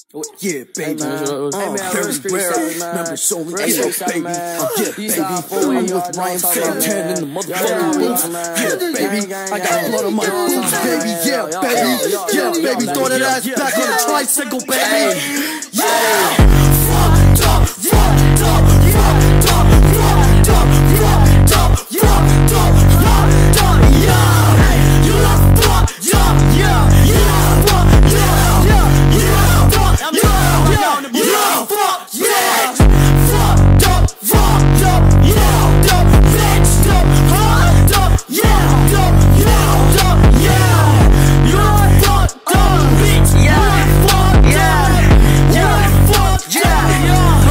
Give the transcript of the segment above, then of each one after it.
Yeah, baby. Very rare. Members only. Yeah, baby. Yeah, baby. I'm with Ryan Fantan in the motherfucking booth. Yeah, baby. I got blood on my boots, baby. Yeah, baby. Yeah, baby. Throw that ass back on the tricycle, baby. Yeah. Fucked up, fucked up, fucked up, fucked up, fucked up, fucked up, fucked up, yeah. You love fucked up, yeah. You love fucked up, yeah. You love fucked up, yeah. You love fucked, yeah. Fucked up, fucked up, fixed up, fucked up, yeah. Fucked up, yeah. You love fucked up, bitch, yeah. Fucked up, yeah. Fucked up,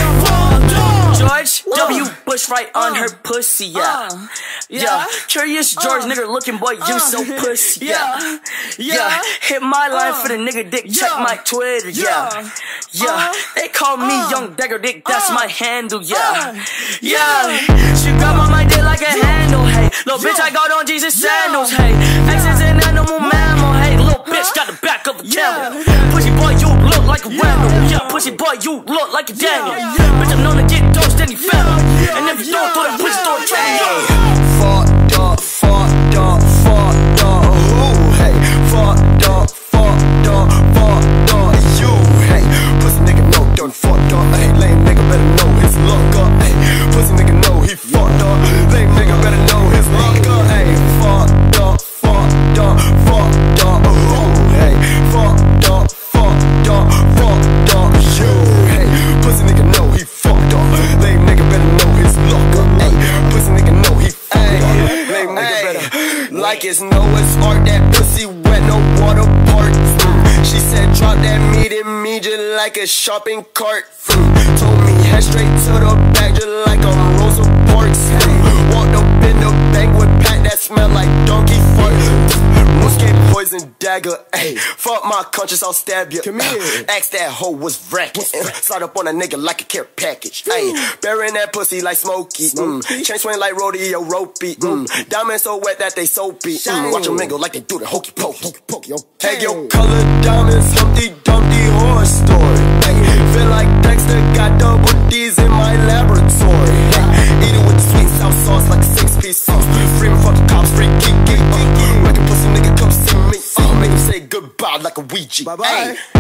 yeah. George W. Bush right on her pussy, yeah. Yeah, Curious George, nigga looking boy, you so pussy, yeah. Yeah, hit my line for the nigga dick, check my Twitter, yeah. Yeah, they call me Young Dagger Dick, that's my handle, yeah. Yeah, she grab on my dick like a handle, hey. Little bitch, I got on Jesus sandals, hey. X is an animal mammal, hey. Little bitch got the back of a camel. Pussy boy, you look like a Randall, yeah. Pussy boy, you look like a Daniel. Bitch, I'm known to get dosed any family. And if you don't throw that pussy, throw a train, fucked up, fucked up, fucked up, ooh, hey. Fucked up, fucked up, fucked up, you, hey. Pussy nigga know done fucked up, hey. Lame nigga better know his luck up, hey. Pussy nigga know he fucked up. Lame nigga better know his luck up, hey. Fucked up, fucked up, fucked up, ooh, hey. Fucked up, fucked up, fucked up, you, hey. Pussy nigga know he fucked up. Lame nigga better know his luck up, hey. Pussy nigga know he fucked up. Lame nigga better. Like it's Noah's Ark, that pussy wet, no water park. She said drop that meat in me just like a shopping cart. Told me head straight to the back just like a Rosa Parks. Walked up in the banquet pack that smell like donkey fart. Muscat poison dagger, ayy. Fuck my conscience, I'll stab you. Come here. Ask that hoe what's wrecking. Slide up on a nigga like a care package. Ayy, burying that pussy like Smokey. Chain swing like rodeo ropey. Diamonds so wet that they soapy. Watch them mingle like they do the hokey pokey. Hey, yo, color diamonds, Humpty Dumpty horror story. Ay, feel like Dexter got double D's in my laboratory. Ay, eat it with the sweet sour sauce like a 6-piece sauce. Free me for the cops, free geek. Make a pussy nigga come see me. Make him say goodbye like a Ouija. Bye bye.